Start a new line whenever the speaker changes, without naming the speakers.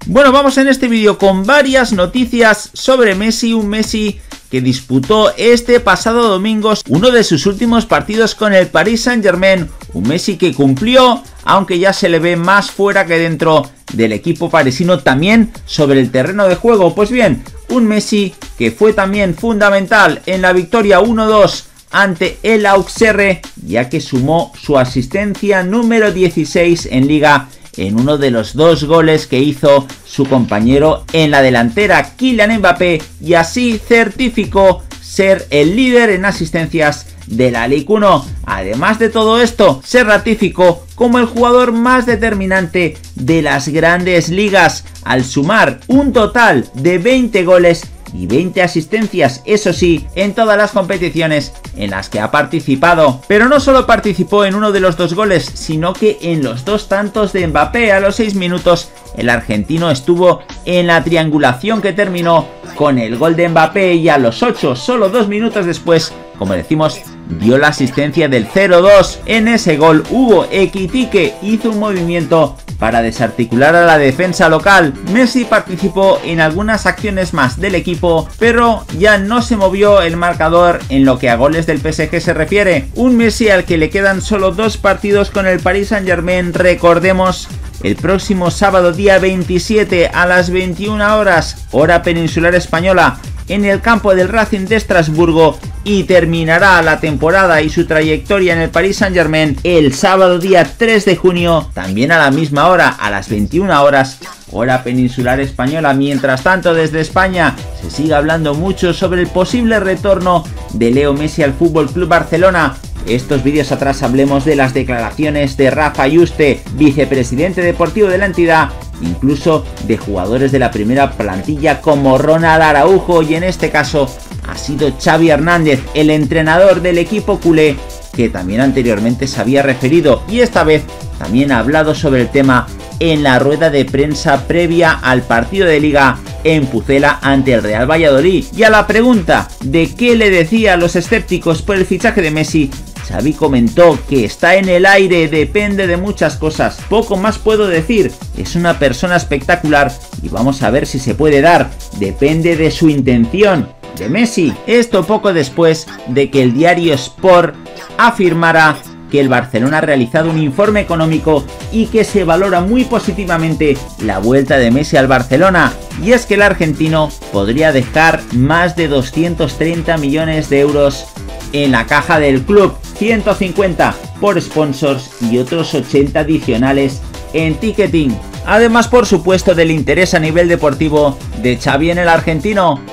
Bueno, vamos en este vídeo con varias noticias sobre Messi, un Messi que disputó este pasado domingo uno de sus últimos partidos con el Paris Saint-Germain, un Messi que cumplió, aunque ya se le ve más fuera que dentro del equipo parisino, también sobre el terreno de juego. Pues bien, un Messi que fue también fundamental en la victoria 1-2 ante el Auxerre, ya que sumó su asistencia número 16 en Liga en uno de los 2 goles que hizo su compañero en la delantera, Kylian Mbappé, y así certificó ser el líder en asistencias de la Ligue 1. Además de todo esto, se ratificó como el jugador más determinante de las grandes ligas, al sumar un total de 20 goles y 20 asistencias, eso sí, en todas las competiciones en las que ha participado. Pero no solo participó en uno de los 2 goles, sino que en los 2 tantos de Mbappé. A los 6 minutos el argentino estuvo en la triangulación que terminó con el gol de Mbappé, y a los 8, solo 2 minutos después, como decimos, dio la asistencia del 0-2. En ese gol Hugo Ekitike hizo un movimiento para desarticular a la defensa local. Messi participó en algunas acciones más del equipo, pero ya no se movió el marcador en lo que a goles del PSG se refiere. Un Messi al que le quedan solo 2 partidos con el Paris Saint-Germain, recordemos, el próximo sábado día 27 a las 21 horas, hora peninsular española, en el campo del Racing de Estrasburgo, y terminará la temporada y su trayectoria en el Paris Saint-Germain el sábado día 3 de junio, también a la misma hora, a las 21 horas, hora peninsular española. Mientras tanto, desde España se sigue hablando mucho sobre el posible retorno de Leo Messi al FC Barcelona. Estos vídeos atrás hablemos de las declaraciones de Rafa Yuste, vicepresidente deportivo de la entidad, incluso de jugadores de la primera plantilla como Ronald Araujo, y en este caso ha sido Xavi Hernández, el entrenador del equipo culé, que también anteriormente se había referido, y esta vez también ha hablado sobre el tema en la rueda de prensa previa al partido de Liga en Pucela ante el Real Valladolid. Y a la pregunta de qué le decía a los escépticos por el fichaje de Messi, Xavi comentó que está en el aire, depende de muchas cosas, poco más puedo decir, es una persona espectacular y vamos a ver si se puede dar, depende de su intención, de Messi. Esto poco después de que el diario Sport afirmara que el Barcelona ha realizado un informe económico y que se valora muy positivamente la vuelta de Messi al Barcelona, y es que el argentino podría dejar más de 230 millones de euros en la caja del club, 150 por sponsors y otros 80 adicionales en ticketing. Además, por supuesto, del interés a nivel deportivo de Xavi en el argentino.